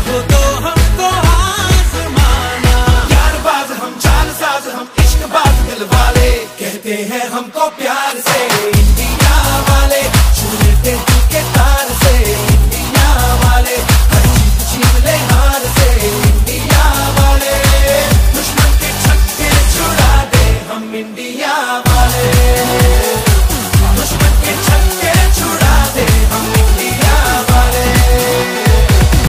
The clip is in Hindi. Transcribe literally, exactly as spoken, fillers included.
चाहो तो हमको आजमाना। यार बाज हम, चाल साज हम, इश्क बाज दिल वाले, कहते हैं हमको प्यार से इंडिया वाले, छू लेते दिल के तार से इंडिया वाले, हर चीज छीन ले हार से इंडिया वाले, दुश्मन के छक्के छुड़ा दे हम इंडिया वाले, दुश्मन के छक्के